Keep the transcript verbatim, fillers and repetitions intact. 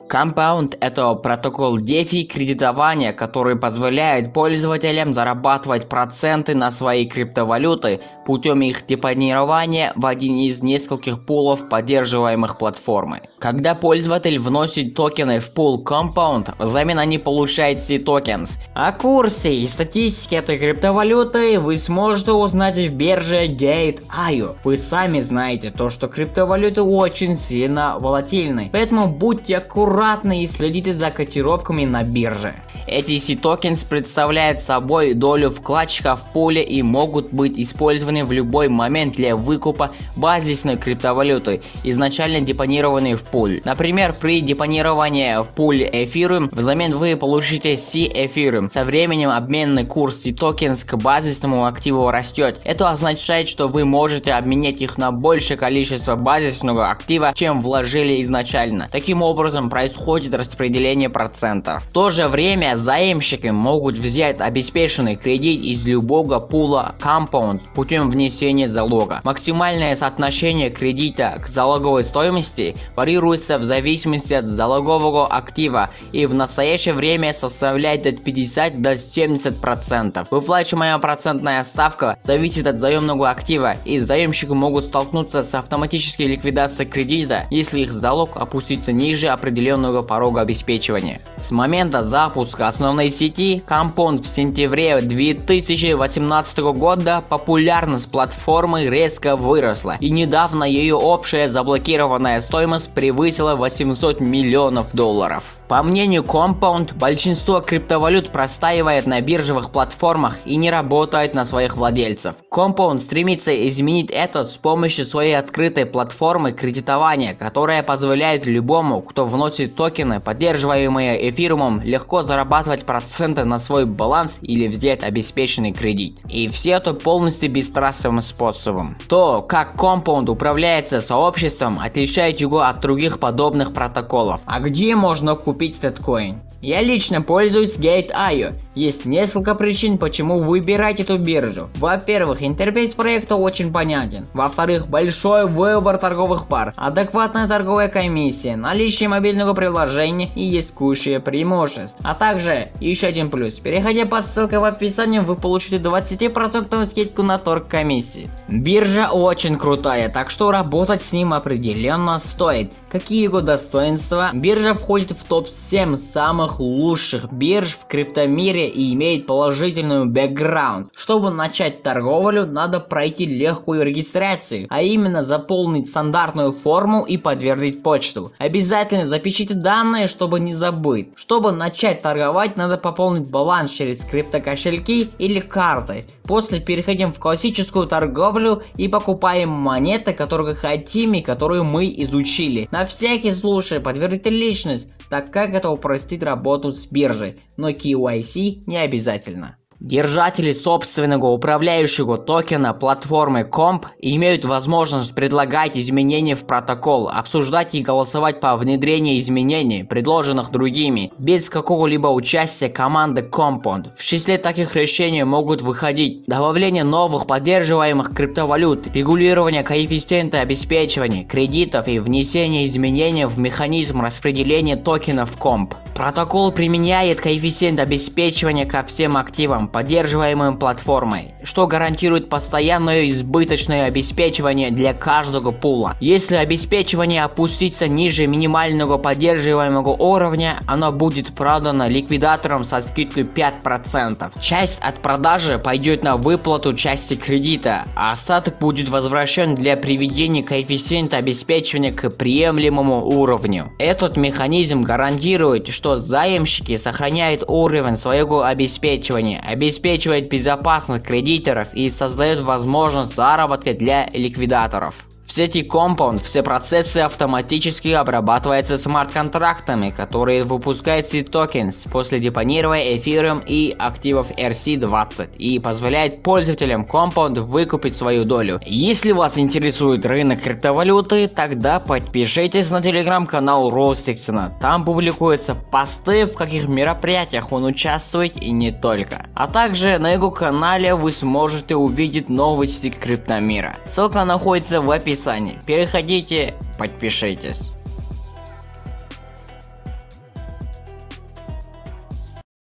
Compound – это протокол DeFi кредитования, который позволяет пользователям зарабатывать проценты на свои криптовалюты путем их депонирования в один из нескольких пулов, поддерживаемых платформой. Когда пользователь вносит токены в пул Compound, взамен они получают C-Tokens. О курсе и статистике этой криптовалюты вы сможете узнать в бирже Gate точка ай о. Вы сами знаете то, что криптовалюты очень сильно волатильны, поэтому будьте аккуратны и следите за котировками на бирже. Эти C-Tokens представляют собой долю вкладчика в пуле и могут быть использованы в любой момент для выкупа базисной криптовалюты, изначально депонированной в пуль. Например, при депонировании в пуле Ethereum взамен вы получите C-Ethereum. Со временем обменный курс C-Tokens к базисному активу растет. Это означает, что вы можете обменять их на большее количество базисного актива, чем вложили изначально. Таким образом происходит распределение процентов. В то же время заемщики могут взять обеспеченный кредит из любого пула Compound путем внесения залога. Максимальное соотношение кредита к залоговой стоимости варьируется в зависимости от залогового актива и в настоящее время составляет от пятидесяти до семидесяти процентов. Выплачиваемая процентная ставка зависит от заемного актива, и заемщики могут столкнуться с автоматической ликвидацией кредита, если их залог опустится ниже определенного порога обеспечивания. С момента запуска основной сети Compound в сентябре две тысячи восемнадцатого года популярность платформы резко выросла, и недавно ее общая заблокированная стоимость превысила восемьсот миллионов долларов. По мнению Compound, большинство криптовалют простаивает на биржевых платформах и не работает на своих владельцев. Compound стремится изменить это с помощью своей открытой платформы кредитования, которая позволяет любому, кто вносит токены, поддерживаемые эфириумом, легко зарабатывать проценты на свой баланс или взять обеспеченный кредит. И все это полностью бесстрастным способом. То, как Compound управляется сообществом, отличает его от других подобных протоколов. А где можно купить этот коин? Я лично пользуюсь Gate точка ай о. Есть несколько причин, почему выбирать эту биржу. Во-первых, интерфейс проекта очень понятен. Во-вторых, большой выбор торговых пар, адекватная торговая комиссия, наличие мобильного приложения и есть куча преимуществ. А также еще один плюс. Переходя по ссылке в описании, вы получите двадцатипроцентную скидку на торг комиссии. Биржа очень крутая, так что работать с ним определенно стоит. Какие его достоинства? Биржа входит в топ семь самых лучших бирж в криптомире и имеет положительную бэкграунд. Чтобы начать торговлю, надо пройти легкую регистрацию, а именно заполнить стандартную форму и подтвердить почту. Обязательно запишите данные, чтобы не забыть. Чтобы начать торговать, надо пополнить баланс через криптокошельки или карты. После переходим в классическую торговлю и покупаем монеты, которые хотим и которые мы изучили. На всякий случай подтвердите личность, так как это упростит работу с биржей, но кей уай си не обязательно. Держатели собственного управляющего токена платформы Comp имеют возможность предлагать изменения в протокол, обсуждать и голосовать по внедрению изменений, предложенных другими, без какого-либо участия команды Compound. В числе таких решений могут выходить добавление новых поддерживаемых криптовалют, регулирование коэффициента обеспечивания кредитов и внесение изменений в механизм распределения токенов Comp. Протокол применяет коэффициент обеспечивания ко всем активам, поддерживаемым платформой, что гарантирует постоянное избыточное обеспечивание для каждого пула. Если обеспечивание опустится ниже минимального поддерживаемого уровня, оно будет продано ликвидатором со скидкой пять процентов. Часть от продажи пойдет на выплату части кредита, а остаток будет возвращен для приведения коэффициента обеспечивания к приемлемому уровню. Этот механизм гарантирует, что заемщики сохраняют уровень своего обеспечивания, обеспечивает безопасность кредиторов и создает возможность заработка для ликвидаторов. В сети Compound все процессы автоматически обрабатываются смарт-контрактами, которые выпускают C-Tokens после депонирования Ethereum и активов эр си двадцать и позволяет пользователям Compound выкупить свою долю. Если вас интересует рынок криптовалюты, тогда подпишитесь на телеграм-канал Ростиксона. Там публикуются посты, в каких мероприятиях он участвует и не только. А также на его канале вы сможете увидеть новости криптомира. Ссылка находится в описании. Переходите, подпишитесь.